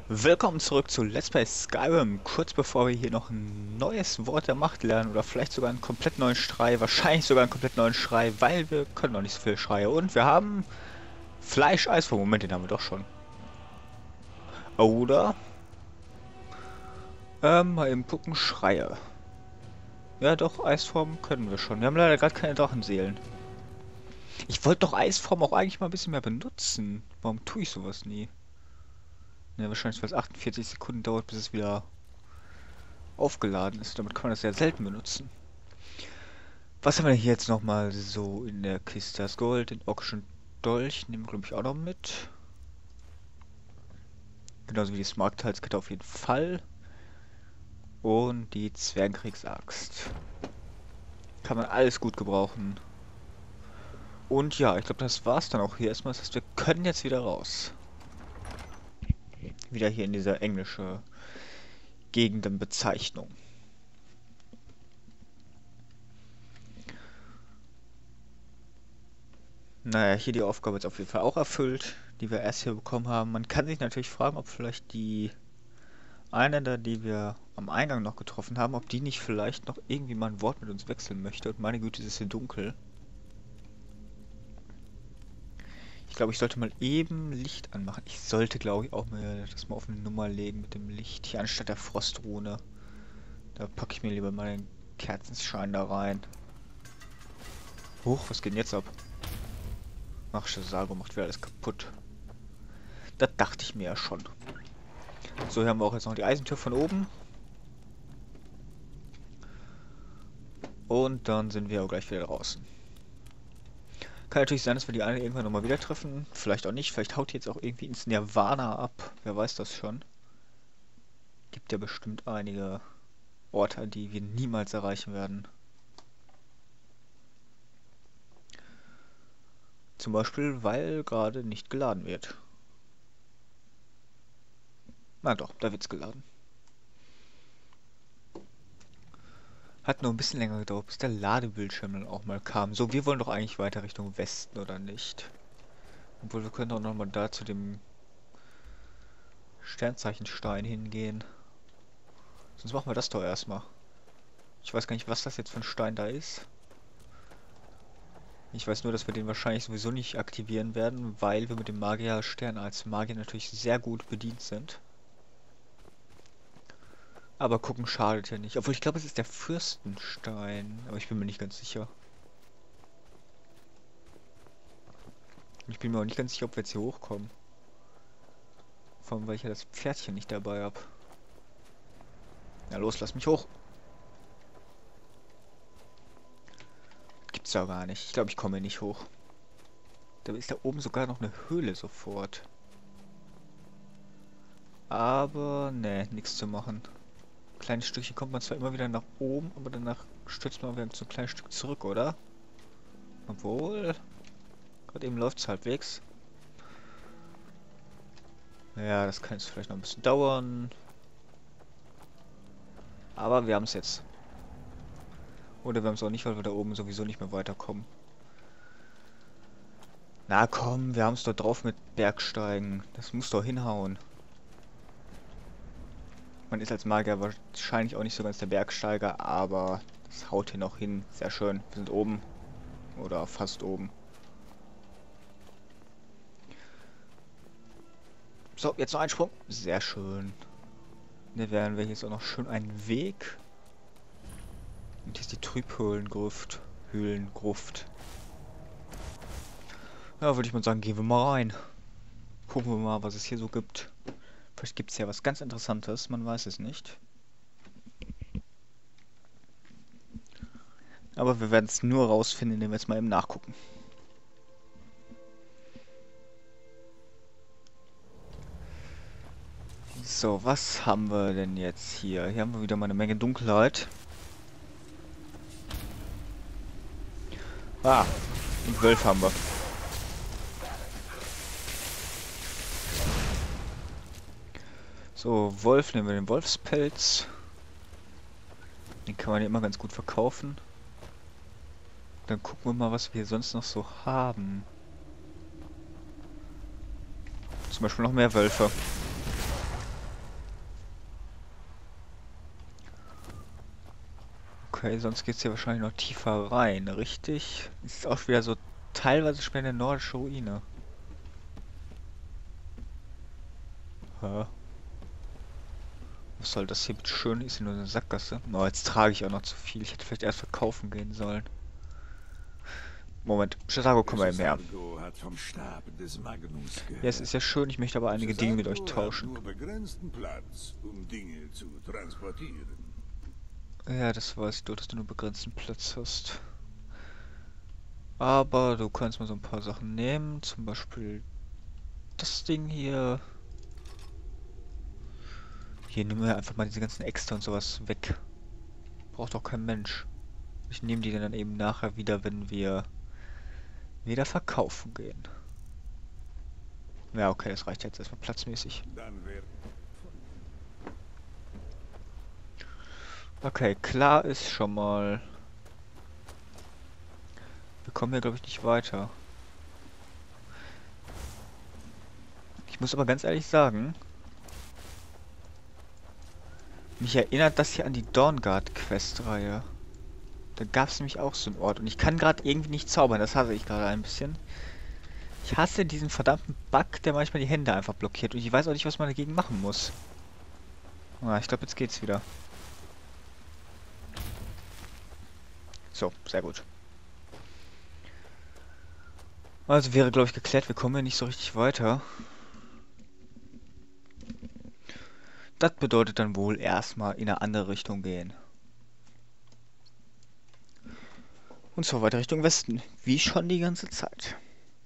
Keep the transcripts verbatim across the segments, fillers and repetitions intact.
Willkommen zurück zu Let's Play Skyrim. Kurz bevor wir hier noch ein neues Wort der Macht lernen oder vielleicht sogar einen komplett neuen Schrei, wahrscheinlich sogar einen komplett neuen Schrei, weil wir können noch nicht so viele Schreie. Und wir haben Fleisch-Eis. Moment, den haben wir doch schon. Oder ähm, mal eben gucken, Schreie. Ja doch, Eisform können wir schon. Wir haben leider gerade keine Drachenseelen. Ich wollte doch Eisform auch eigentlich mal ein bisschen mehr benutzen. Warum tue ich sowas nie? Ne, wahrscheinlich weil es achtundvierzig Sekunden dauert, bis es wieder aufgeladen ist. Damit kann man das sehr selten benutzen. Was haben wir hier jetzt nochmal so in der Kiste? Das Gold, den orkischen Dolch nehmen wir, glaube ich, auch noch mit. Genauso wie die Smaragdhalskette auf jeden Fall. Und die Zwergenkriegsaxt. Kann man alles gut gebrauchen. Und ja, ich glaube, das war's dann auch hier erstmal. Das heißt, wir können jetzt wieder raus. Wieder hier in dieser englische Gegendenbezeichnung. Naja, hier die Aufgabe ist auf jeden Fall auch erfüllt, die wir erst hier bekommen haben. Man kann sich natürlich fragen, ob vielleicht die Einländer, die wir am Eingang noch getroffen haben, ob die nicht vielleicht noch irgendwie mal ein Wort mit uns wechseln möchte. Und meine Güte, es ist hier dunkel. Ich glaube, ich sollte mal eben Licht anmachen. Ich sollte, glaube ich, auch mir das mal auf eine Nummer legen mit dem Licht. Hier anstatt der Frostrune. Da packe ich mir lieber mal den Kerzenschein da rein. Huch, was geht denn jetzt ab? Ach, Sago macht wieder alles kaputt. Das dachte ich mir ja schon. So, hier haben wir auch jetzt noch die Eisentür von oben. Und dann sind wir auch gleich wieder draußen. Kann natürlich sein, dass wir die eine irgendwann nochmal wieder treffen. Vielleicht auch nicht. Vielleicht haut die jetzt auch irgendwie ins Nirvana ab. Wer weiß das schon. Gibt ja bestimmt einige Orte, die wir niemals erreichen werden. Zum Beispiel, weil gerade nicht geladen wird. Na doch, da wird's geladen. Hat nur ein bisschen länger gedauert, bis der Ladebildschirm dann auch mal kam. So, wir wollen doch eigentlich weiter Richtung Westen, oder nicht? Obwohl, wir können auch nochmal da zu dem Sternzeichenstein hingehen. Sonst machen wir das doch erstmal. Ich weiß gar nicht, was das jetzt für ein Stein da ist. Ich weiß nur, dass wir den wahrscheinlich sowieso nicht aktivieren werden, weil wir mit dem Magierstern als Magier natürlich sehr gut bedient sind. Aber gucken schadet ja nicht. Obwohl, ich glaube, es ist der Fürstenstein. Aber ich bin mir nicht ganz sicher. Ich bin mir auch nicht ganz sicher, ob wir jetzt hier hochkommen. Vor allem, weil ich ja das Pferdchen nicht dabei habe. Na los, lass mich hoch. Gibt's ja gar nicht. Ich glaube, ich komme hier nicht hoch. Da ist da oben sogar noch eine Höhle sofort. Aber, ne, nichts zu machen. Kleines Stückchen kommt man zwar immer wieder nach oben, aber danach stürzt man wieder so ein kleines Stück zurück, oder? Obwohl, gerade eben läuft es halbwegs. Ja, das kann jetzt vielleicht noch ein bisschen dauern. Aber wir haben es jetzt. Oder wir haben es auch nicht, weil wir da oben sowieso nicht mehr weiterkommen. Na komm, wir haben es doch drauf mit Bergsteigen. Das muss doch hinhauen. Man ist als Magier wahrscheinlich auch nicht so ganz der Bergsteiger, aber das haut hier noch hin. Sehr schön. Wir sind oben. Oder fast oben. So, jetzt noch ein Sprung. Sehr schön. Ne, wären wir hier jetzt auch noch schön einen Weg. Und hier ist die Trübhöhlengruft. Höhlengruft. Ja, würde ich mal sagen, gehen wir mal rein. Gucken wir mal, was es hier so gibt. Vielleicht gibt es ja was ganz Interessantes, man weiß es nicht. Aber wir werden es nur rausfinden, indem wir jetzt mal eben nachgucken. So, was haben wir denn jetzt hier? Hier haben wir wieder mal eine Menge Dunkelheit. Ah, einen Wölfe haben wir. So, Wolf, nehmen wir den Wolfspelz. Den kann man ja immer ganz gut verkaufen. Dann gucken wir mal, was wir hier sonst noch so haben. Zum Beispiel noch mehr Wölfe. Okay, sonst geht's hier wahrscheinlich noch tiefer rein, richtig? Ist auch wieder so teilweise schon eine nordische Ruine. Hä? Was soll das hier bitte schön? Ist hier nur eine Sackgasse? Oh, jetzt trage ich auch noch zu viel. Ich hätte vielleicht erst verkaufen gehen sollen. Moment, Chisago, komm mal eben her. Hat vom Stab des Magnus gehört. Ja, es ist ja schön, ich möchte aber einige Dinge mit euch tauschen. Hat nur begrenzten Platz, um Dinge zu transportieren. Ja, das weiß ich doch, dass du nur begrenzten Platz hast. Aber du kannst mal so ein paar Sachen nehmen. Zum Beispiel das Ding hier. Hier, nehmen wir einfach mal diese ganzen Äxte und sowas weg. Braucht doch kein Mensch. Ich nehme die dann eben nachher wieder, wenn wir wieder verkaufen gehen. Ja, okay, das reicht jetzt erstmal platzmäßig. Dann wäre Okay, klar ist schon mal. Wir kommen hier, glaube ich, nicht weiter. Ich muss aber ganz ehrlich sagen, mich erinnert das hier an die Dawnguard-Quest-Reihe. Da gab es nämlich auch so einen Ort. Und ich kann gerade irgendwie nicht zaubern. Das hasse ich gerade ein bisschen. Ich hasse diesen verdammten Bug, der manchmal die Hände einfach blockiert. Und ich weiß auch nicht, was man dagegen machen muss. Ah, ich glaube, jetzt geht's wieder. So, sehr gut. Also wäre, glaube ich, geklärt. Wir kommen ja nicht so richtig weiter. Das bedeutet dann wohl erstmal in eine andere Richtung gehen. Und zwar weiter Richtung Westen. Wie schon die ganze Zeit.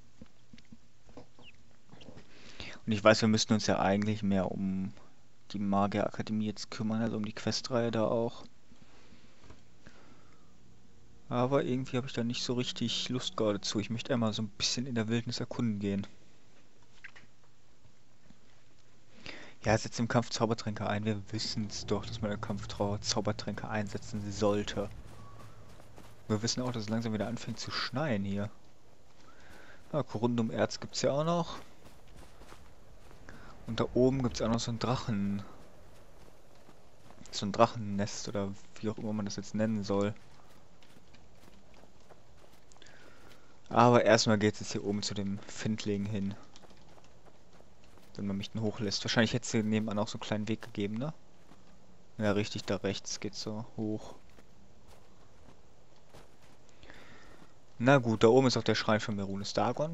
Und ich weiß, wir müssten uns ja eigentlich mehr um die Magierakademie jetzt kümmern, also um die Questreihe da auch. Aber irgendwie habe ich da nicht so richtig Lust gerade zu. Ich möchte einmal so ein bisschen in der Wildnis erkunden gehen. Ja, setzt im Kampf Zaubertränke ein. Wir wissen es doch, dass man im Kampf Zaubertränke einsetzen sollte. Wir wissen auch, dass es langsam wieder anfängt zu schneien hier. Ja, Corundum-Erz gibt es ja auch noch. Und da oben gibt es auch noch so ein Drachen. So ein Drachennest oder wie auch immer man das jetzt nennen soll. Aber erstmal geht es jetzt hier oben zu dem Findling hin. Wenn man mich dann hochlässt. Wahrscheinlich hätte es hier nebenan auch so einen kleinen Weg gegeben, ne? Ja, richtig, da rechts geht's so hoch. Na gut, da oben ist auch der Schrein von Merunes Dagon.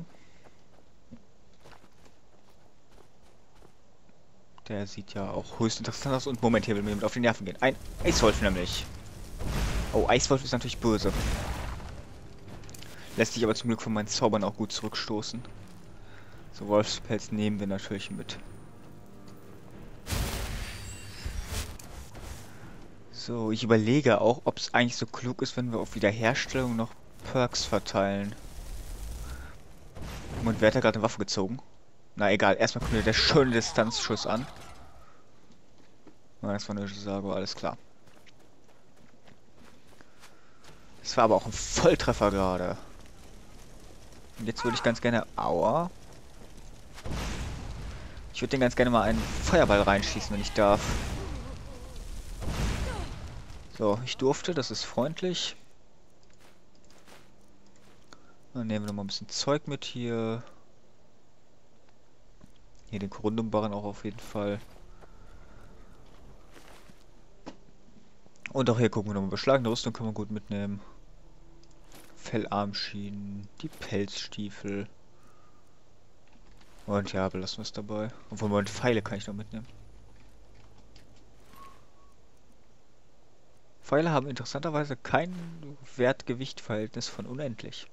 Der sieht ja auch höchst interessant aus. Und Moment, hier will mir jemand auf die Nerven gehen. Ein Eiswolf nämlich. Oh, Eiswolf ist natürlich böse. Lässt sich aber zum Glück von meinen Zaubern auch gut zurückstoßen. So, Wolfspelz nehmen wir natürlich mit. So, ich überlege auch, ob es eigentlich so klug ist, wenn wir auf Wiederherstellung noch Perks verteilen. Und wer hat da gerade eine Waffe gezogen? Na egal, erstmal kommt mir der schöne Distanzschuss an. Na, das war eine Chisago, alles klar. Das war aber auch ein Volltreffer gerade. Und jetzt würde ich ganz gerne... Aua. Ich würde den ganz gerne mal einen Feuerball reinschießen, wenn ich darf. So, ich durfte, das ist freundlich. Dann nehmen wir noch mal ein bisschen Zeug mit hier. Hier den Corundum-Barren auch auf jeden Fall. Und auch hier gucken wir nochmal. Beschlagene Rüstung kann man gut mitnehmen. Fellarmschienen, die Pelzstiefel. Und ja, belassen wir es dabei. Obwohl, Moment, Pfeile kann ich noch mitnehmen. Pfeile haben interessanterweise kein Wert-Gewicht-Verhältnis von unendlich.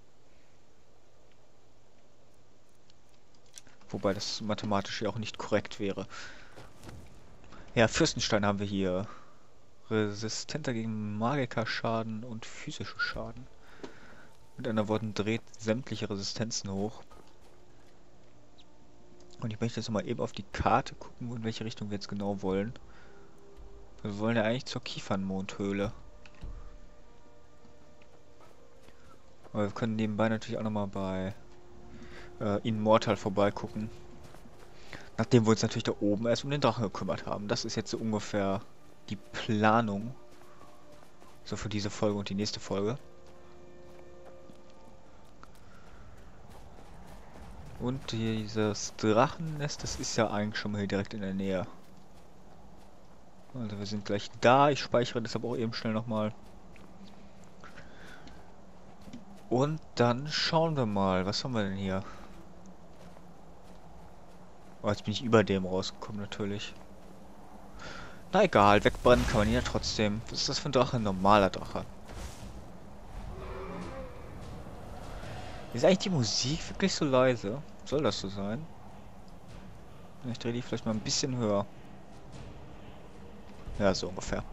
Wobei das mathematisch ja auch nicht korrekt wäre. Ja, Fürstenstein haben wir hier. Resistenter gegen Magikerschaden und physische Schaden. Mit anderen Worten, dreht sämtliche Resistenzen hoch. Und ich möchte jetzt mal eben auf die Karte gucken, in welche Richtung wir jetzt genau wollen. Wir wollen ja eigentlich zur Kiefernmondhöhle. Aber wir können nebenbei natürlich auch nochmal bei äh, Immortal vorbeigucken. Nachdem wir uns natürlich da oben erst um den Drachen gekümmert haben. Das ist jetzt so ungefähr die Planung. So für diese Folge und die nächste Folge. Und dieses Drachennest, das ist ja eigentlich schon mal hier direkt in der Nähe. Also wir sind gleich da. Ich speichere deshalb auch eben schnell nochmal. Und dann schauen wir mal. Was haben wir denn hier? Oh, jetzt bin ich über dem rausgekommen natürlich. Na egal, wegbrennen kann man ihn ja trotzdem. Was ist das für ein Drache? Ein normaler Drache. Ist eigentlich die Musik wirklich so leise? Soll das so sein? Ich drehe die vielleicht mal ein bisschen höher. Ja, so ungefähr.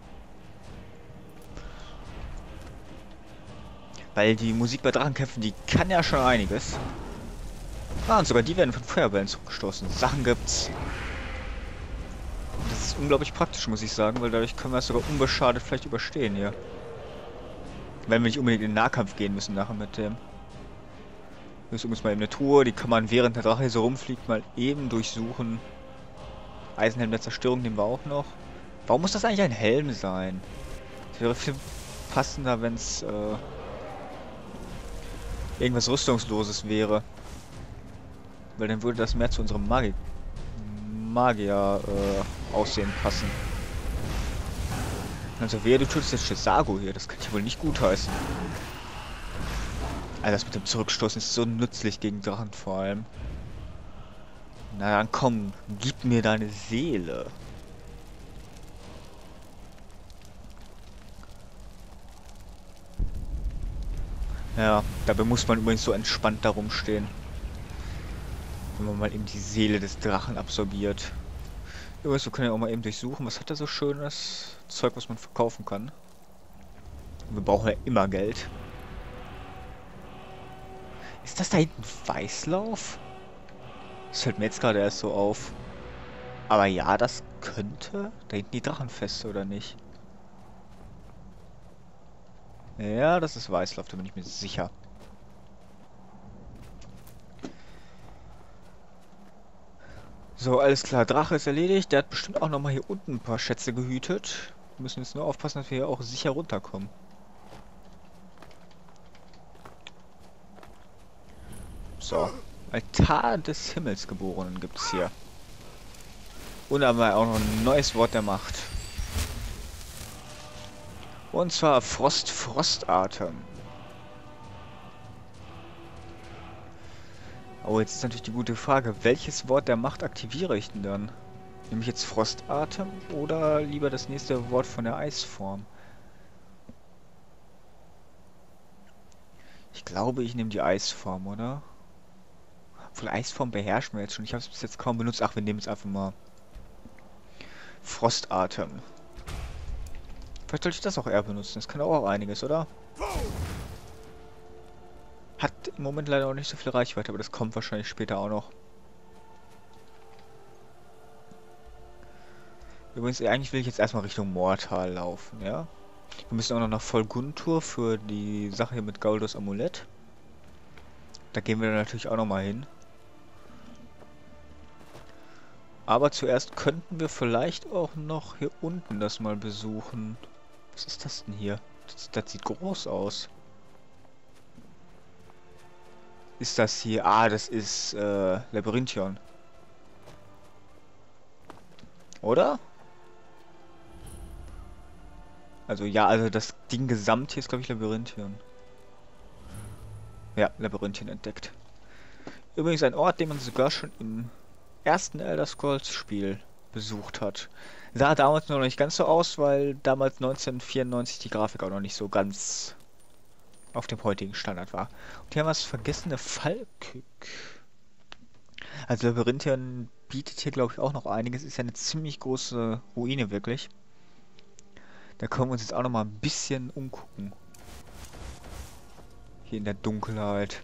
Weil die Musik bei Drachenkämpfen, die kann ja schon einiges. Ah, und sogar die werden von Feuerbällen zurückgestoßen. Sachen gibt's. Das ist unglaublich praktisch, muss ich sagen, weil dadurch können wir es sogar unbeschadet vielleicht überstehen hier. Wenn wir nicht unbedingt in den Nahkampf gehen müssen nachher mit dem. Hier ist übrigens mal eben eine Truhe, die kann man während der Drache hier so rumfliegt mal eben durchsuchen. Eisenhelm der Zerstörung nehmen wir auch noch. Warum muss das eigentlich ein Helm sein? Das wäre viel passender, wenn es äh, irgendwas Rüstungsloses wäre. Weil dann würde das mehr zu unserem Magi Magier äh, Aussehen passen. Also wer du tötest jetzt Chisago hier, das kann ich wohl nicht gutheißen. Alter, das mit dem Zurückstoßen ist so nützlich gegen Drachen vor allem. Na dann komm, gib mir deine Seele. Ja, dabei muss man übrigens so entspannt da rumstehen. Wenn man mal eben die Seele des Drachen absorbiert. Übrigens, wir können ja auch mal eben durchsuchen, was hat er so schönes Zeug, was man verkaufen kann. Wir brauchen ja immer Geld. Ist das da hinten Weißlauf? Das fällt mir jetzt gerade erst so auf. Aber ja, das könnte da hinten die Drachenfeste, oder nicht? Ja, das ist Weißlauf, da bin ich mir sicher. So, alles klar, Drache ist erledigt. Der hat bestimmt auch nochmal hier unten ein paar Schätze gehütet. Wir müssen jetzt nur aufpassen, dass wir hier auch sicher runterkommen. So, Altar des Himmelsgeborenen gibt's hier. Und haben wir auch noch ein neues Wort der Macht. Und zwar Frost, Frostatem. Oh, jetzt ist natürlich die gute Frage, welches Wort der Macht aktiviere ich denn dann? Nehme ich jetzt Frostatem oder lieber das nächste Wort von der Eisform? Ich glaube, ich nehme die Eisform, oder? Obwohl, Eisform beherrschen wir jetzt schon. Ich habe es bis jetzt kaum benutzt. Ach, wir nehmen es einfach mal. Frostatem. Vielleicht sollte ich das auch eher benutzen. Das kann auch einiges, oder? Hat im Moment leider auch nicht so viel Reichweite, aber das kommt wahrscheinlich später auch noch. Übrigens, eigentlich will ich jetzt erstmal Richtung Mortal laufen, ja? Wir müssen auch noch nach Volguntur für die Sache hier mit Gauldos Amulett. Da gehen wir dann natürlich auch nochmal hin. Aber zuerst könnten wir vielleicht auch noch hier unten das mal besuchen. Was ist das denn hier? Das, das sieht groß aus. Ist das hier? Ah, das ist äh, Labyrinthion. Oder? Also ja, also das Ding gesamt hier ist, glaube ich, Labyrinthion. Ja, Labyrinthion entdeckt. Übrigens ein Ort, den man sogar schon im ersten Elder Scrolls Spiel besucht hat. Sah damals noch nicht ganz so aus, weil damals neunzehnhundertvierundneunzig die Grafik auch noch nicht so ganz auf dem heutigen Standard war. Und hier haben wir das vergessene Falkück. Also Labyrinthion bietet hier, glaube ich, auch noch einiges. Ist ja eine ziemlich große Ruine, wirklich. Da können wir uns jetzt auch noch mal ein bisschen umgucken. Hier in der Dunkelheit.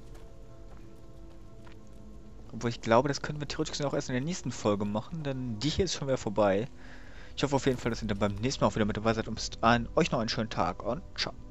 Obwohl ich glaube, das können wir theoretisch auch erst in der nächsten Folge machen, denn die hier ist schon wieder vorbei. Ich hoffe auf jeden Fall, dass ihr dann beim nächsten Mal auch wieder mit dabei seid und bis dahin euch noch einen schönen Tag und ciao.